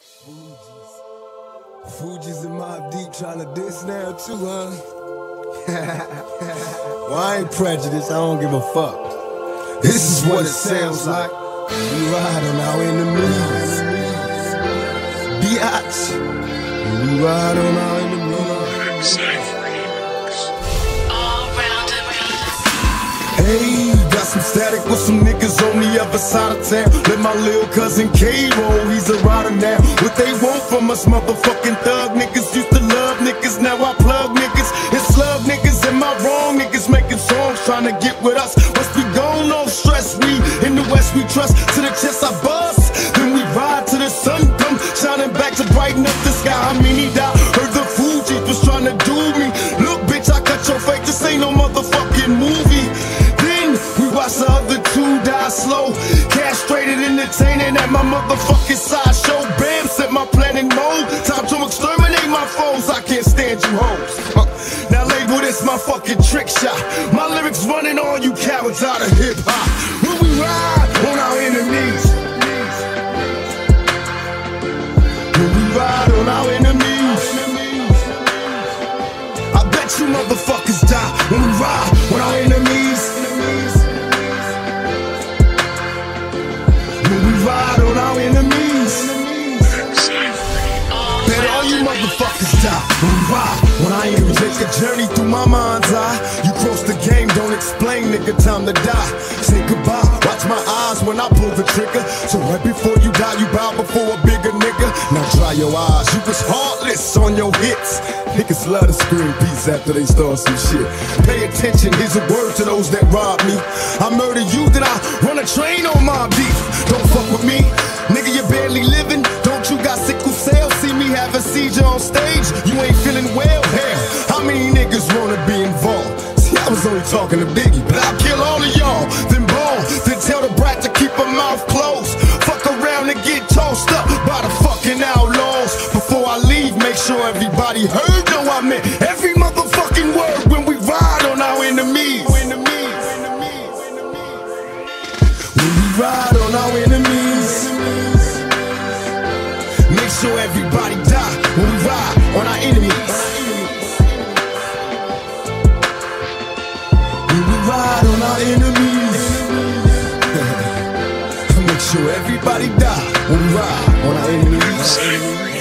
Fugees and Mobb Deep tryna diss now too, huh? Well, I ain't prejudiced, I don't give a fuck. This is what it sounds like. We ride on our enemies. Biatch. We ride on our enemies. Hey, got some static with some niggas on the other side of town. Let my lil' cousin K roll, he's a rider now. What they want from us motherfucking thug niggas. Used to love niggas, now I plug niggas and slug niggas. Am I wrong? Niggas making songs trying to get with us. Must be gone, no stress. We in the West, we trust. To the chest I bust, then we ride till the sun come shining back to brighten up the sky. I mean he died, heard the Fugees was trying to do me. Look bitch, I cut your face, this ain't no motherfucking movie. Watch the other two die slow, castrated, entertaining at my motherfucking sideshow. Bam, set my plan in mode, time to exterminate my foes. I can't stand you hoes. Now label this my fucking trick shot. My lyrics running all you cowards out of hip hop. When we ride on our enemies, when we ride on our enemies, I bet you motherfuckers die when we ride on our enemies. Ride on our enemies. Bet all you motherfuckers die when we ride on our enemies. Take a journey through my mind's eye. You cross the game, don't explain, nigga, time to die. Say goodbye, watch my eyes when I pull the trigger. So right before you die, you bow before a bigger nigga. Now dry your eyes, you was heartless on your hits. Niggas love to scream peace after they start some shit. Pay attention, here's a word to those that rob me. I murder you, then I run a train on Mobb Deep. Don't fuck with me, nigga, you barely living. Don't you got sickle cell? See me have a seizure on stage, you ain't feeling well. Hell, how many niggas wanna be involved? See, I was only talking to Biggie, but I'll kill all of y'all, then ball. Then tell the brat to keep her mouth closed. Fuck around and get tossed up by the fucking outlaws. Before I leave, make sure everybody heard. No, I meant every motherfucking word when we ride on our enemies. When we ride on our enemies, make sure everybody die when we ride on our enemies. When we ride on our enemies, make sure everybody die when we ride on our enemies.